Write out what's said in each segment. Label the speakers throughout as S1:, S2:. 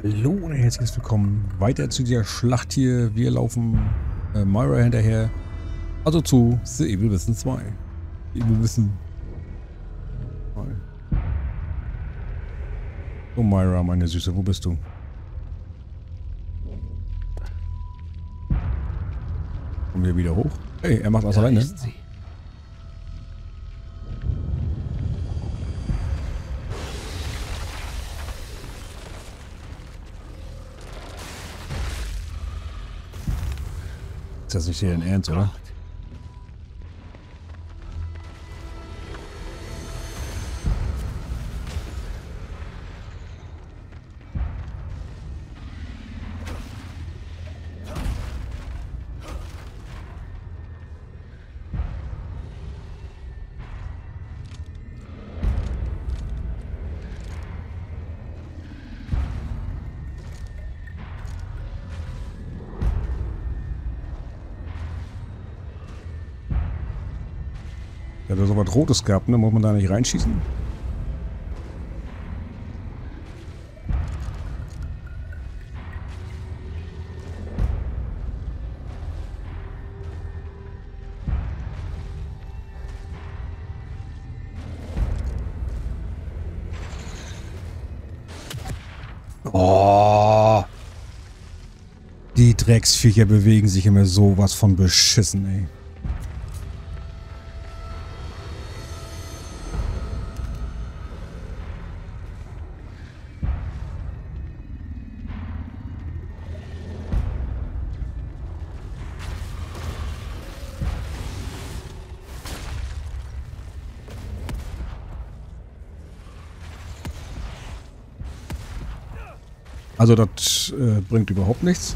S1: Hallo und herzlich willkommen weiter zu dieser Schlacht hier. Wir laufen Myra hinterher. Also zu The Evil Within 2. Evil Within 2. So Myra, meine Süße, wo bist du? Kommen wir wieder hoch? Hey, er macht was alleine.
S2: Ist sie.
S1: Ist das nicht dein Ernst, oder? Der hat so was Rotes gehabt, ne? Muss man da nicht reinschießen? Oh! Die Drecksviecher bewegen sich immer sowas von beschissen, ey. Also das bringt überhaupt nichts.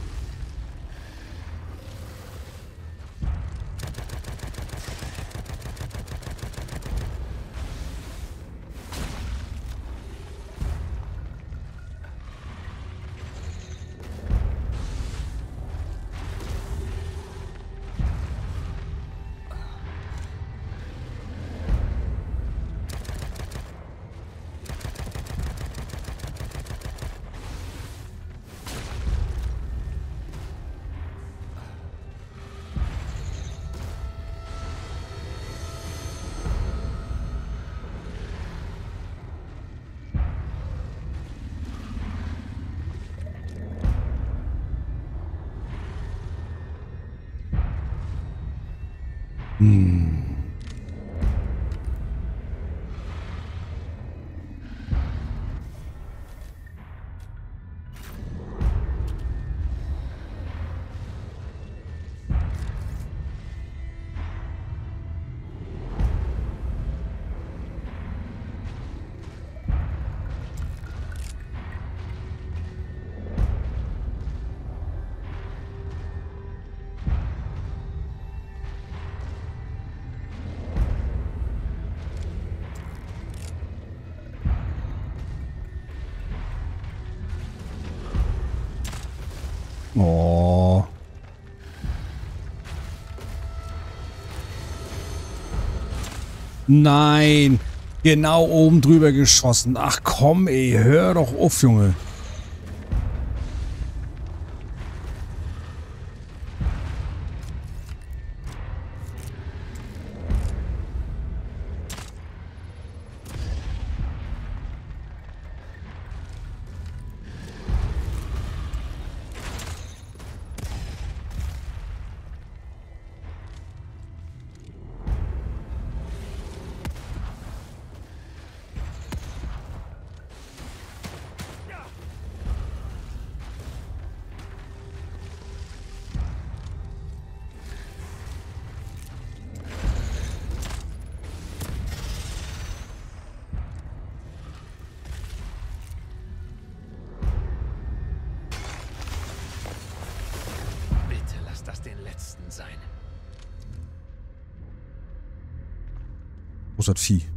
S1: Oh. Nein. Genau oben drüber geschossen. Ach komm, ey. Hör doch auf, Junge.
S2: Bitte lass das den letzten sein.
S1: Wo ist das Vieh?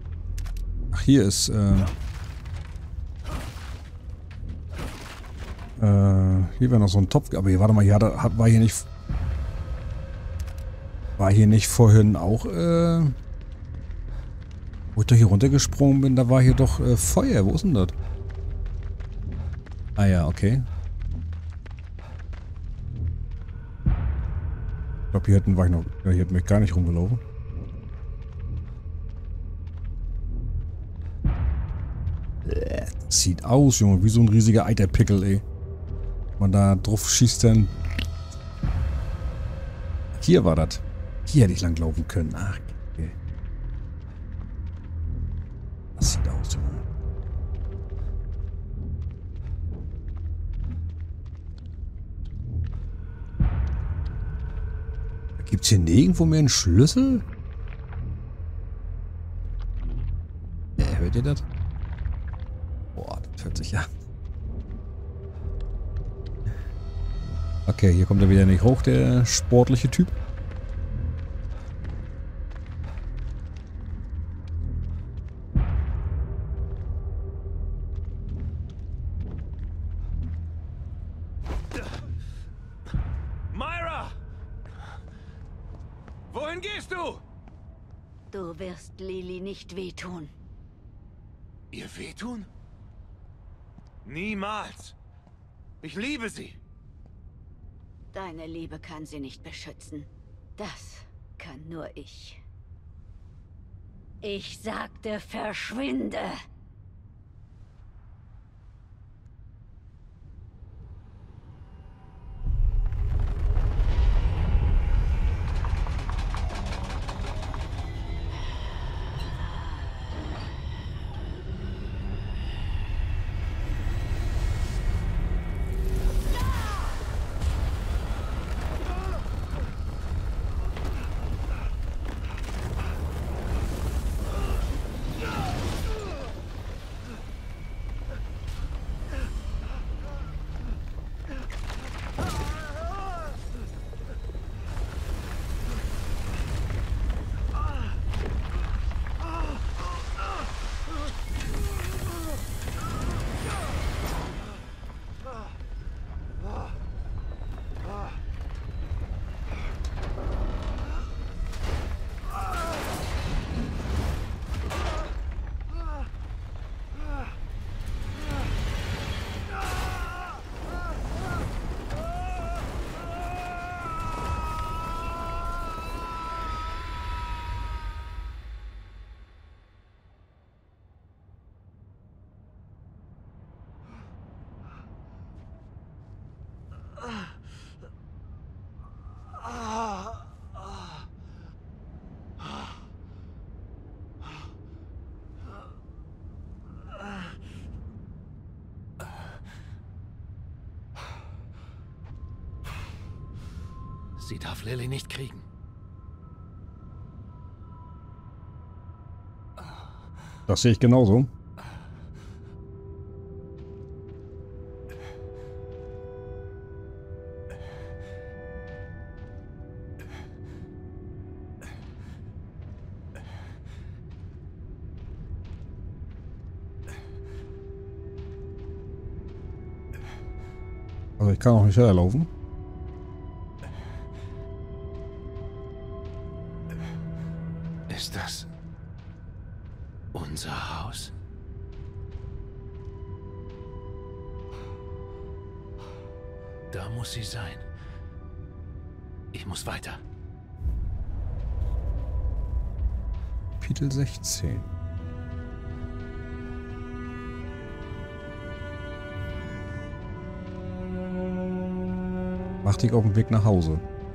S1: Ach, hier ist Hier wäre noch so ein Topf. Aber hier, warte mal, war hier nicht... War hier nicht vorhin auch, wo ich doch hier runtergesprungen bin, da war hier doch Feuer. Wo ist denn das? Ah ja, okay. Ich glaube, hier hätten wir noch... Ja, hier hätten wir gar nicht rumgelaufen. Das sieht aus, Junge, wie so ein riesiger Eiterpickel, ey. Man da drauf schießt dann... Hier war das. Hier hätte ich langlaufen können. Ach, okay. Das sieht aus, Junge. Gibt's hier nirgendwo mehr einen Schlüssel? Hört ihr das? Boah, das hört sich ja. Okay, hier kommt er wieder nicht hoch, der sportliche Typ.
S2: Myra! Wohin gehst du?
S3: Du wirst Lily nicht wehtun.
S2: Ihr wehtun? Niemals. Ich liebe sie.
S3: Deine Liebe kann sie nicht beschützen. Das kann nur ich. Ich sagte, verschwinde!
S2: Sie darf Lily nicht kriegen.
S1: Das sehe ich genauso. Also ich kann auch nicht schneller laufen.
S2: Ist das unser Haus? Da muss sie sein. Ich muss weiter.
S1: Kapitel 16. Mach dich auf den Weg nach Hause.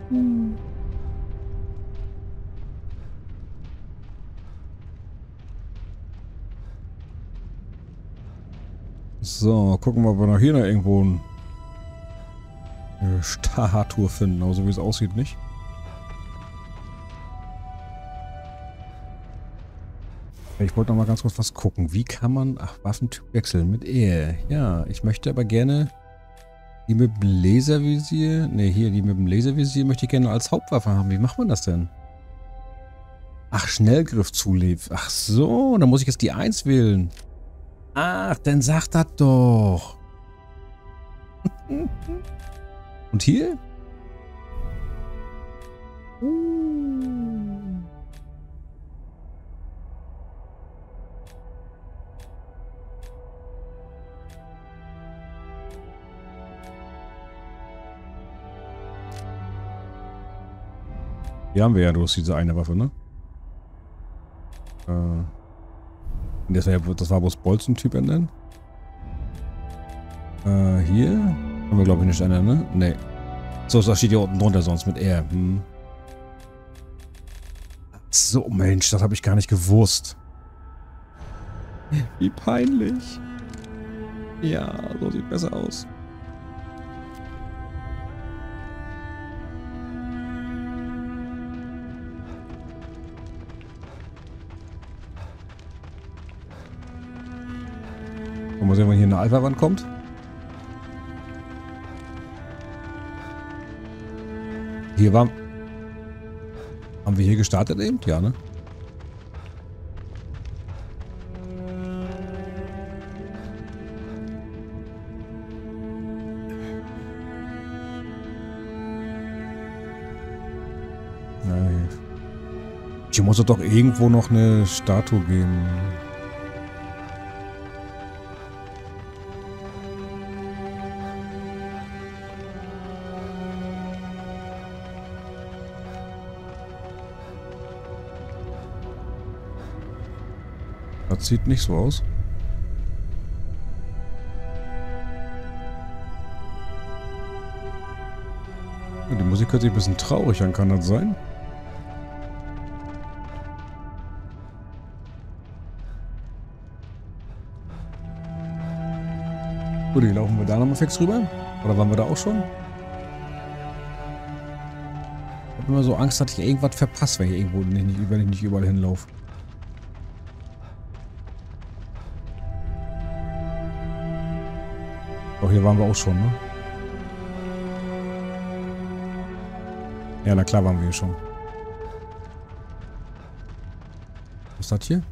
S1: So, gucken wir, ob wir noch hier noch irgendwo eine Statue finden. Aber so wie es aussieht, nicht. Ich wollte noch mal ganz kurz was gucken. Wie kann man... Ach, Waffentyp wechseln mit E. Ja, ich möchte aber gerne die mit dem Laservisier... Ne, hier, die mit dem Laservisier möchte ich gerne als Hauptwaffe haben. Wie macht man das denn? Ach, Schnellgriff zulegt. Ach so, dann muss ich jetzt die 1 wählen. Ach, dann sagt das doch. Und hier? Hier haben wir ja bloß diese eine Waffe, ne? Das war bloß Bolzen-Typ ändern. Hier haben wir, glaube ich, nicht ändern, ne? Ne. So, das steht hier unten drunter sonst mit R. So, Mensch, das habe ich gar nicht gewusst. Wie peinlich. Ja, so sieht besser aus. Mal sehen, wann hier eine Alpha-Wand kommt. Hier war... Haben wir hier gestartet eben? Ja, ne? Nein. Hier muss es doch irgendwo noch eine Statue geben. Das sieht nicht so aus. Ja, die Musik hört sich ein bisschen traurig an, kann das sein? Gut, laufen wir da nochmal fix rüber? Oder waren wir da auch schon? Ich habe immer so Angst, dass ich irgendwas verpasse, wenn ich irgendwo nicht überall hinlaufe. Doch, hier waren wir auch schon, ne? Ja, na klar waren wir hier schon. Was ist das hier?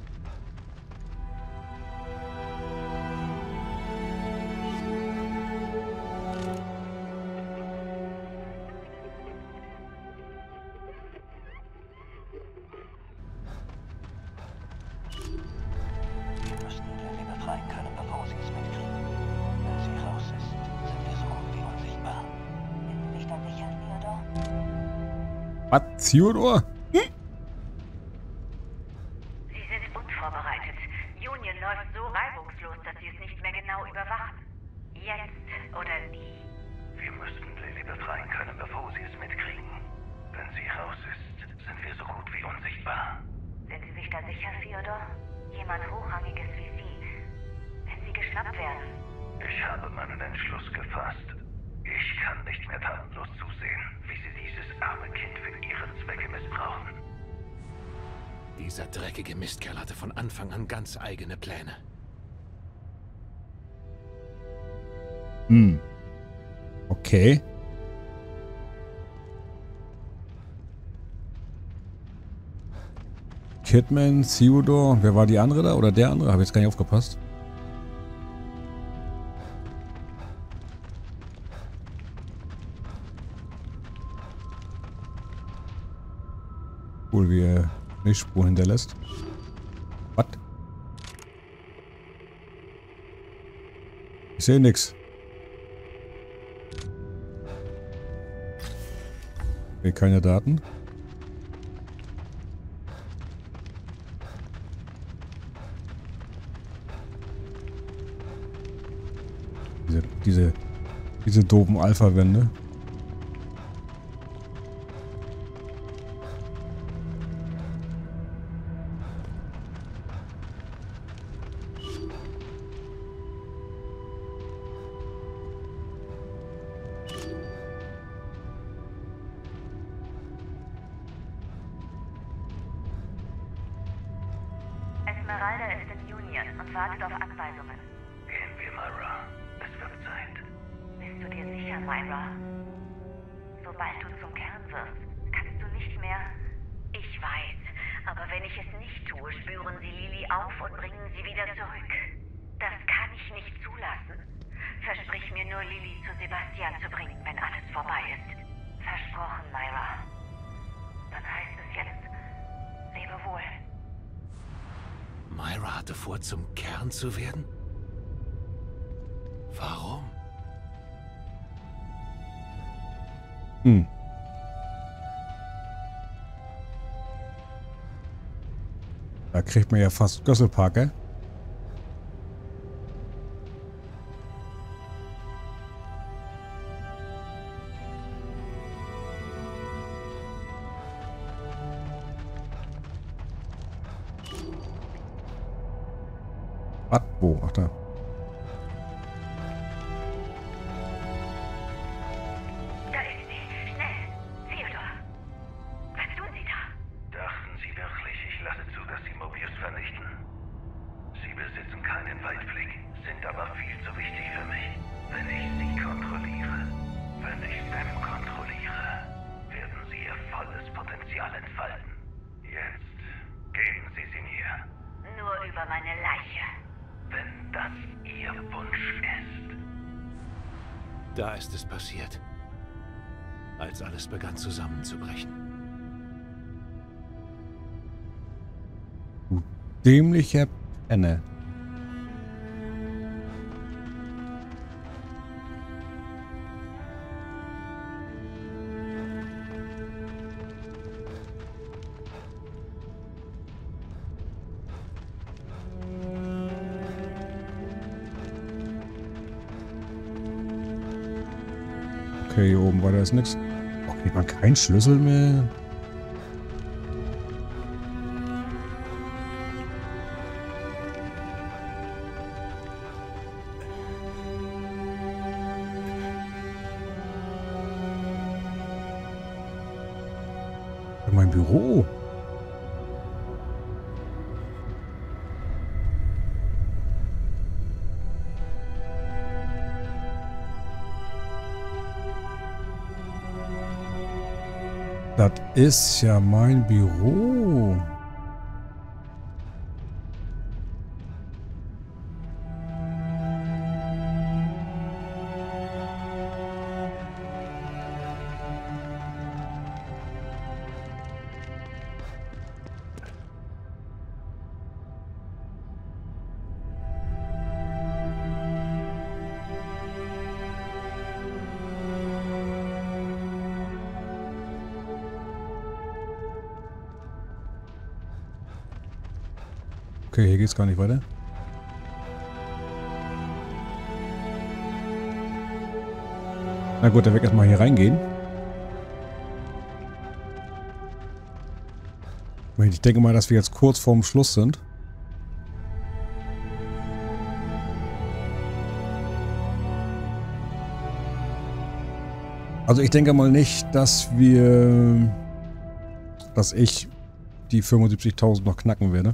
S1: Was? Theodor?
S4: Sie sind unvorbereitet. Union läuft so reibungslos, dass Sie es nicht mehr genau überwachen. Jetzt oder nie.
S5: Wir müssten Lily befreien können, bevor sie es mitkriegen. Wenn sie raus ist, sind wir so gut wie unsichtbar.
S4: Sind Sie sich da sicher, Theodor? Jemand Hochrangiges wie Sie. Wenn Sie geschnappt werden.
S5: Ich habe meinen Entschluss gefasst. Ich kann nicht mehr tatenlos zusehen, wie sie dieses arme Kind für ihre Zwecke missbrauchen.
S2: Dieser dreckige Mistkerl hatte von Anfang an ganz eigene Pläne.
S1: Okay. Kidman, Theodor, wer war die andere da? Oder der andere? Habe jetzt gar nicht aufgepasst. Cool, wie er Milchspuren hinterlässt. Was? Ich sehe nichts. Okay, keine Daten. Diese doofen Alpha-Wände.
S4: Esmeralda ist in Union und wartet auf Anweisungen.
S5: Gehen wir, Myra. Es wird Zeit.
S4: Bist du dir sicher, Myra? Sobald du zum Kern wirst, kannst du nicht mehr... Ich weiß, aber wenn ich es nicht tue, spüren sie Lily auf und bringen sie wieder zurück. Das kann ich nicht zulassen. Versprich mir nur, nur Lily zu Sebastian zu bringen, wenn alles vorbei ist. Versprochen, Myra. Dann heißt es jetzt, lebe wohl.
S2: Myra hatte vor, zum Kern zu werden? Warum?
S1: Da kriegt man ja fast Gösselparker. Was? Wo? Ach da.
S4: Da ist sie. Schnell. Theodor. Was tun Sie da?
S5: Dachten Sie wirklich, ich lasse zu, dass Sie Mobius vernichten? Sie besitzen keinen Weitblick, sind aber viel zu wichtig für mich. Wenn ich Sie kontrolliere, wenn ich Sam kontrolliere, werden Sie Ihr volles Potenzial entfalten. Jetzt geben Sie sie mir.
S4: Nur über meine Leiche.
S5: Wenn das Ihr Wunsch ist.
S2: Da ist es passiert. Als alles begann zusammenzubrechen.
S1: Du dämlicher Penner. Okay, hier oben weiter ist nichts. Oh, kriegt man keinen Schlüssel mehr? Mein Büro. Das ist ja mein Büro. Okay, hier geht's gar nicht weiter. Na gut, dann werde ich erstmal hier reingehen. Ich denke mal, dass wir jetzt kurz vorm Schluss sind. Also ich denke mal nicht, dass ich die 75.000 noch knacken werde.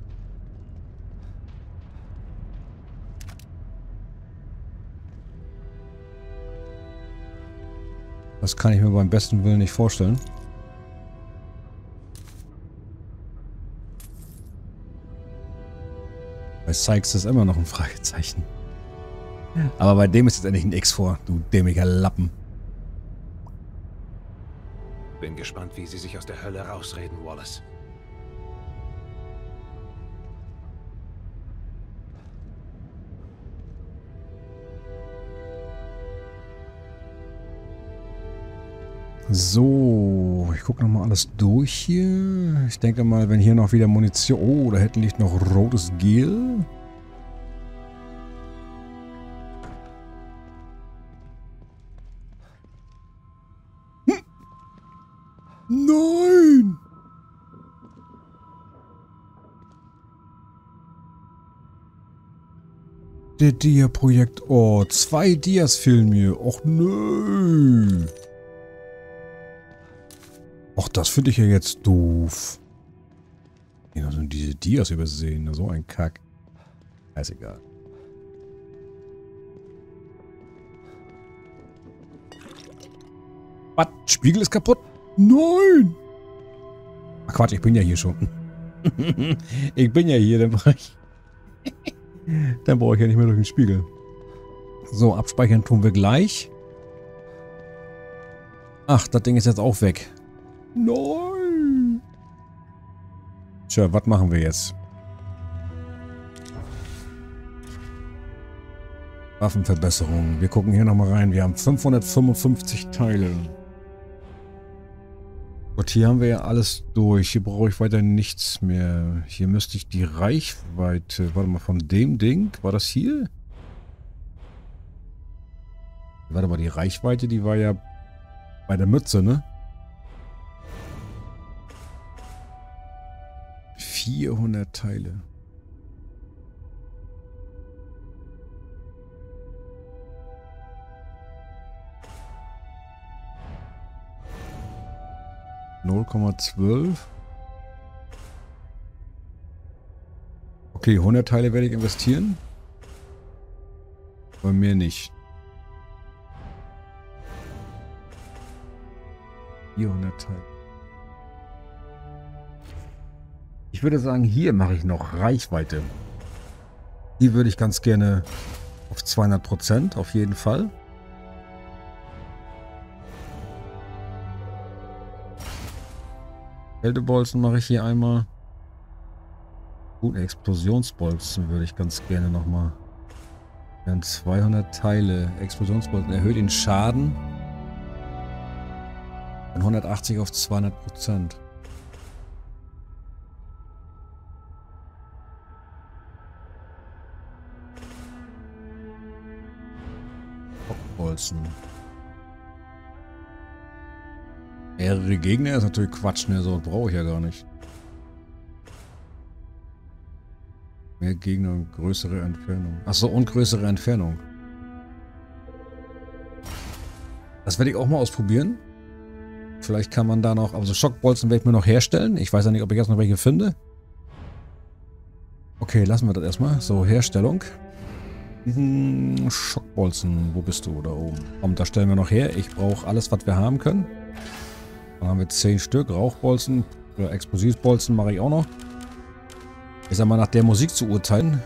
S1: Das kann ich mir beim besten Willen nicht vorstellen. Bei Sykes ist immer noch ein Fragezeichen. Aber bei dem ist jetzt endlich ein X vor, du dämlicher Lappen.
S2: Bin gespannt, wie sie sich aus der Hölle rausreden, Wallace.
S1: So, ich gucke nochmal alles durch hier. Ich denke mal, wenn hier noch wieder Munition... Oh, da hinten liegt noch rotes Gel. Nein! Der Dia-Projekt. Oh, 2 Dias fehlen mir. Och, nö. Och, das finde ich ja jetzt doof. Ja, also diese Dias übersehen. So ein Kack. Ist egal. Was? Spiegel ist kaputt? Nein! Ach Quatsch, ich bin ja hier schon. Ich bin ja hier, dann brauche ich ja nicht mehr durch den Spiegel. So, abspeichern tun wir gleich. Ach, das Ding ist jetzt auch weg. Nein! Tja, was machen wir jetzt? Waffenverbesserung. Wir gucken hier nochmal rein. Wir haben 555 Teile. Gut, hier haben wir ja alles durch. Hier brauche ich weiter nichts mehr. Hier müsste ich die Reichweite... Warte mal, von dem Ding? War das hier? Warte mal, die Reichweite, die war ja bei der Mütze, ne? 400 Teile. $0,12. Okay, 100 Teile werde ich investieren. Aber mehr nicht. 400 Teile. Ich würde sagen, hier mache ich noch Reichweite. Die würde ich ganz gerne auf 200%, auf jeden Fall. Kältebolzen mache ich hier einmal. Gut, Explosionsbolzen würde ich ganz gerne nochmal. Wir haben 200 Teile. Explosionsbolzen erhöht den Schaden von 180 auf 200%. Bolzen. Mehrere Gegner ist natürlich Quatsch, ne? So brauche ich ja gar nicht. Mehr Gegner und größere Entfernung. Achso, und größere Entfernung. Das werde ich auch mal ausprobieren. Vielleicht kann man da noch... Also Schockbolzen werde ich mir noch herstellen. Ich weiß ja nicht, ob ich jetzt noch welche finde. Okay, lassen wir das erstmal. So, Herstellung. Schockbolzen. Wo bist du? Da oben. Komm, da stellen wir noch her. Ich brauche alles, was wir haben können. Dann haben wir 10 Stück. Rauchbolzen. Oder Explosivbolzen mache ich auch noch. Ich sag mal, nach der Musik zu urteilen.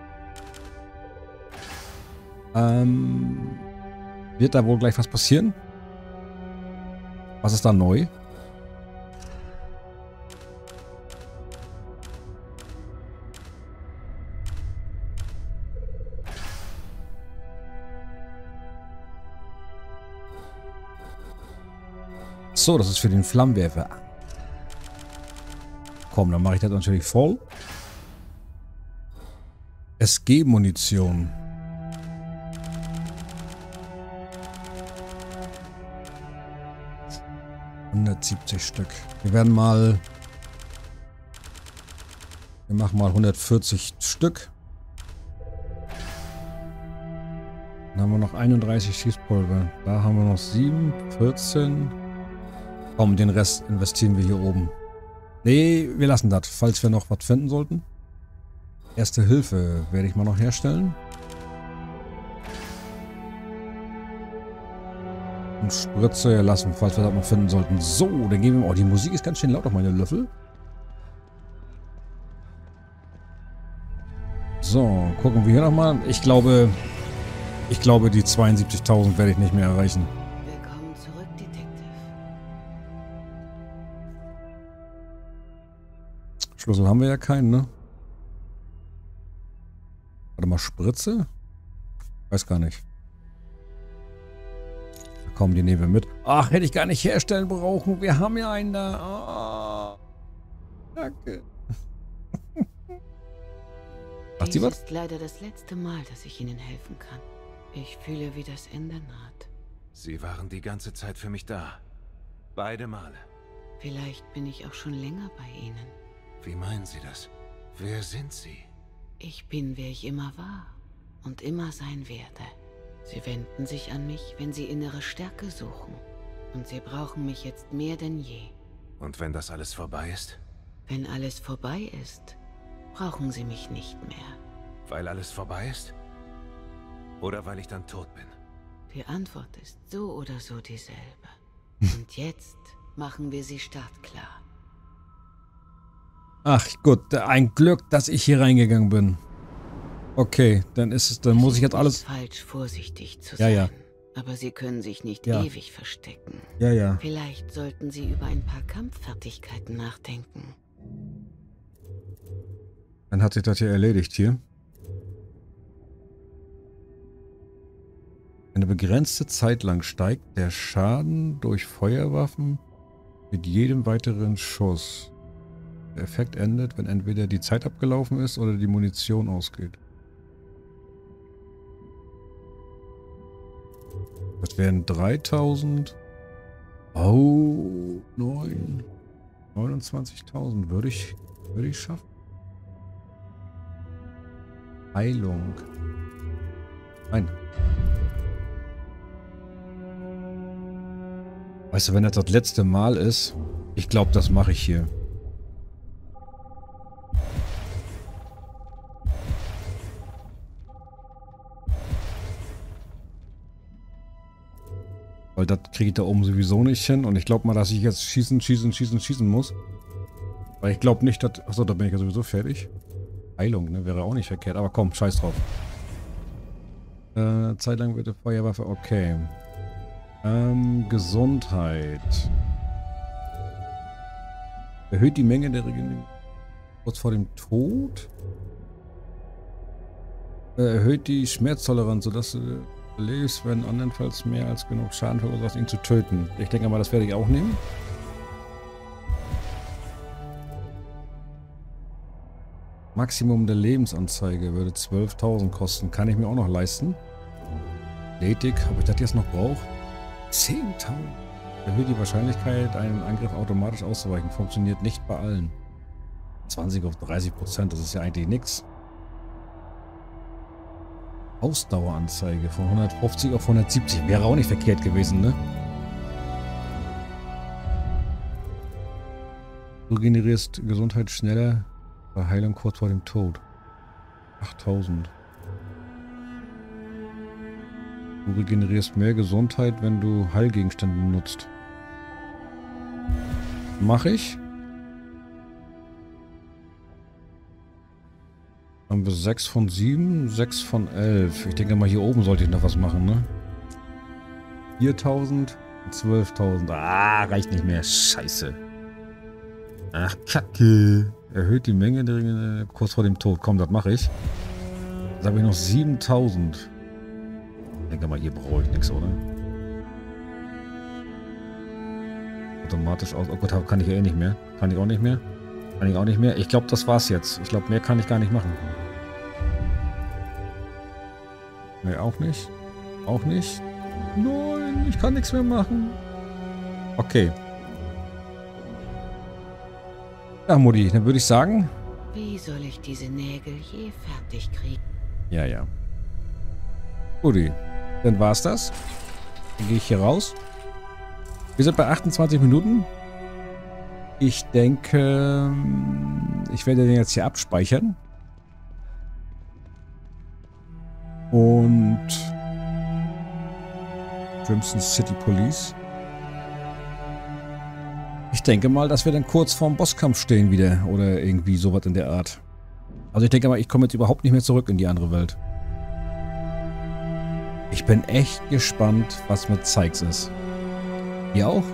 S1: Wird da wohl gleich was passieren? Was ist da neu? So, das ist für den Flammenwerfer. Komm, dann mache ich das natürlich voll. SG-Munition. $170 Stück. Wir werden mal... Wir machen mal 140 Stück. Dann haben wir noch 31 Schießpulver. Da haben wir noch 7, 14... Komm, den Rest investieren wir hier oben. Nee, wir lassen das, falls wir noch was finden sollten. Erste Hilfe werde ich mal noch herstellen. Und Spritze lassen, falls wir das noch finden sollten. So, dann gehen wir mal... Oh, die Musik ist ganz schön laut auf meine Löffel. So, gucken wir hier nochmal. Ich glaube, die 72.000 werde ich nicht mehr erreichen. Schlüssel haben wir ja keinen, ne? Warte mal, Spritze? Weiß gar nicht. Komm, die nehmen wir mit. Ach, hätte ich gar nicht herstellen brauchen. Wir haben ja einen da. Oh, danke. Macht sie was?
S3: Dies ist leider das letzte Mal, dass ich Ihnen helfen kann. Ich fühle, wie das Ende naht.
S2: Sie waren die ganze Zeit für mich da. Beide Male.
S3: Vielleicht bin ich auch schon länger bei Ihnen.
S2: Wie meinen Sie das? Wer sind Sie?
S3: Ich bin, wer ich immer war und immer sein werde. Sie wenden sich an mich, wenn sie innere Stärke suchen. Und sie brauchen mich jetzt mehr denn je.
S2: Und wenn das alles vorbei ist?
S3: Wenn alles vorbei ist, brauchen sie mich nicht mehr.
S2: Weil alles vorbei ist? Oder weil ich dann tot bin?
S3: Die Antwort ist so oder so dieselbe. Und jetzt machen wir sie startklar.
S1: Ach gut, ein Glück, dass ich hier reingegangen bin. Okay, dann ist es, dann muss ich jetzt alles...
S3: Falsch, vorsichtig zu
S1: Ja,
S3: sein.
S1: ja.
S3: Aber sie können sich nicht
S1: Ja.
S3: ewig verstecken.
S1: Ja, ja.
S3: Vielleicht sollten sie über ein paar Kampffertigkeiten nachdenken.
S1: Dann hat sich das ja erledigt hier. Eine begrenzte Zeit lang steigt der Schaden durch Feuerwaffen mit jedem weiteren Schuss. Der Effekt endet, wenn entweder die Zeit abgelaufen ist oder die Munition ausgeht. Das wären 3000. Oh, 29.000. Würde ich schaffen. Heilung. Nein. Weißt du, wenn das letzte Mal ist, ich glaube, das mache ich hier. Weil das kriege ich da oben sowieso nicht hin. Und ich glaube mal, dass ich jetzt schießen muss. Weil ich glaube nicht, dass... Achso, da bin ich ja sowieso fertig. Heilung, ne? Wäre auch nicht verkehrt. Aber komm, scheiß drauf. Zeitlang bitte Feuerwaffe. Okay. Gesundheit. Erhöht die Menge der Regeneration kurz vor dem Tod. Erhöht die Schmerztoleranz, sodass du lebst, wenn andernfalls mehr als genug Schaden verursacht, ihn zu töten. Ich denke mal, das werde ich auch nehmen. Maximum der Lebensanzeige würde 12.000 kosten. Kann ich mir auch noch leisten. Athletik, ob ich das jetzt noch brauche? 10.000. Erhöht die Wahrscheinlichkeit, einen Angriff automatisch auszuweichen. Funktioniert nicht bei allen. 20 auf 30%, das ist ja eigentlich nichts. Ausdaueranzeige von 150 auf 170. Wäre auch nicht verkehrt gewesen, ne? Du generierst Gesundheit schneller bei Heilung kurz vor dem Tod. 8000. Du regenerierst mehr Gesundheit, wenn du Heilgegenstände nutzt. Mache ich. Haben wir 6 von 7, 6 von 11. Ich denke mal, hier oben sollte ich noch was machen, ne? 4000, 12.000. Ah, reicht nicht mehr. Scheiße. Ach, Kacke. Erhöht die Menge kurz vor dem Tod. Komm, das mache ich. Jetzt habe ich noch 7000. Ich denke mal, hier brauche ich nichts, oder? Automatisch aus. Oh Gott, kann ich ja eh nicht mehr. Kann ich auch nicht mehr. Kann ich auch nicht mehr. Ich glaube, das war's jetzt. Ich glaube, mehr kann ich gar nicht machen. Ne, auch nicht. Auch nicht. Nein, ich kann nichts mehr machen. Okay. Ja, Mutti, dann würde ich sagen...
S3: Wie soll ich diese Nägel je fertig kriegen?
S1: Ja, ja. Mutti, dann war's das. Dann gehe ich hier raus. Wir sind bei 28 Minuten. Ich denke, ich werde den jetzt hier abspeichern. Und Crimson City Police. Ich denke mal, dass wir dann kurz vorm Bosskampf stehen wieder. Oder irgendwie sowas in der Art. Also ich denke mal, ich komme jetzt überhaupt nicht mehr zurück in die andere Welt. Ich bin echt gespannt, was mit Sykes ist. Ihr auch?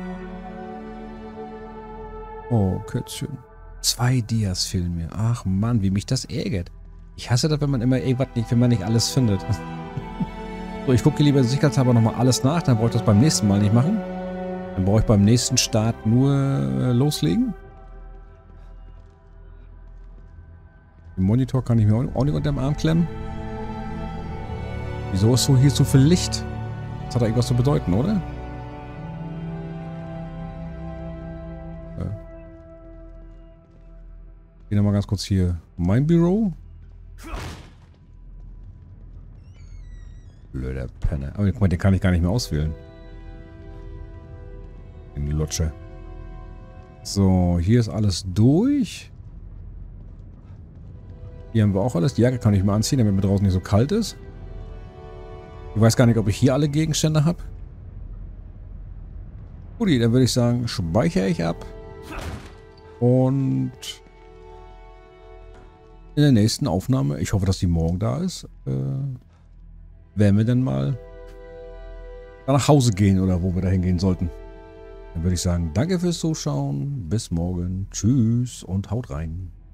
S1: Oh, Kätzchen. 2 Dias fehlen mir. Ach Mann, wie mich das ärgert. Ich hasse das, wenn man immer irgendwas nicht, wenn man nicht alles findet. So, ich gucke lieber sicherheitshalber nochmal alles nach, dann brauche ich das beim nächsten Mal nicht machen. Dann brauche ich beim nächsten Start nur loslegen. Den Monitor kann ich mir auch nicht unter dem Arm klemmen. Wieso ist so hier so viel Licht? Das hat doch irgendwas zu bedeuten, oder? Gehen wir mal ganz kurz hier. Mein Büro. Blöder Penner. Aber guck mal, den kann ich gar nicht mehr auswählen. In die Lutsche. So, hier ist alles durch. Hier haben wir auch alles. Die Jacke kann ich mal anziehen, damit mir draußen nicht so kalt ist. Ich weiß gar nicht, ob ich hier alle Gegenstände habe. Gut, dann würde ich sagen, speichere ich ab. Und in der nächsten Aufnahme, ich hoffe, dass die morgen da ist, werden wir dann mal nach Hause gehen oder wo wir da hingehen sollten. Dann würde ich sagen, danke fürs Zuschauen, bis morgen, tschüss und haut rein.